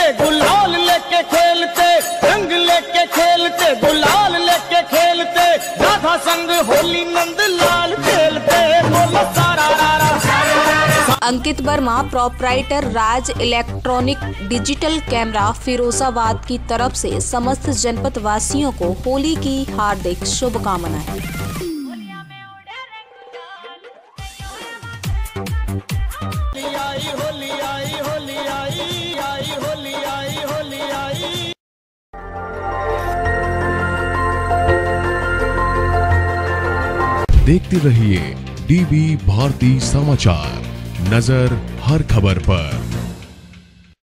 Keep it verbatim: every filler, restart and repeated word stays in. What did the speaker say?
खेलते, गुलाल लेके खेलते, रंग लेके खेलते, गुलाल लेके खेलते, राधा संग होली नंद लाल खेलते, बोलो सारा रारा। Ankit Verma, proprietor Raj electronic digital camera, Firozabad की तरफ से समस्त जनपद वासियों को होली की हार्दिक शुभकामनाएं। आई होली आई होली आई आई होली आई होली आई। देखते रहिए डीवी भारती समाचार, नजर हर खबर पर।